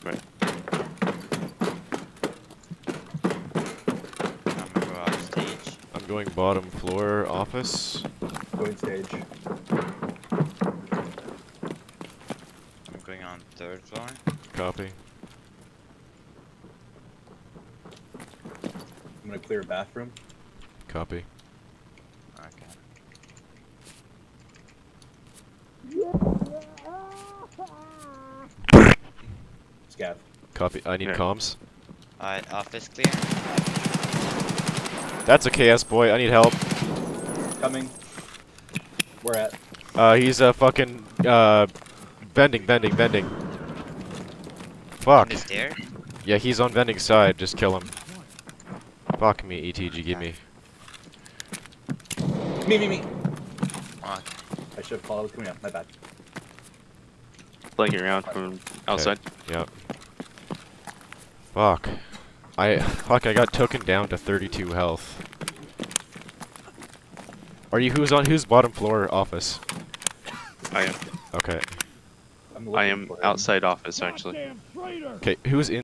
right. I'm gonna go off stage. I'm going bottom floor office. Going stage. I'm going on third floor. Copy. I'm gonna clear a bathroom. Copy. Okay. Scav. Copy. I need Yeah. comms. Alright, office clear. That's a KS boy. I need help. Coming. Where at? He's fucking bending. Fuck. On the stair. Yeah, he's on vending side. Just kill him. Fuck me, ETG. Give me. Me. Okay. I should have followed coming up. My bad. Flanking around from outside. Yep. Fuck. I got taken down to 32 health. Are you who's bottom floor office? I am. Okay. I'm I looking am for him. outside office actually. Okay, who's in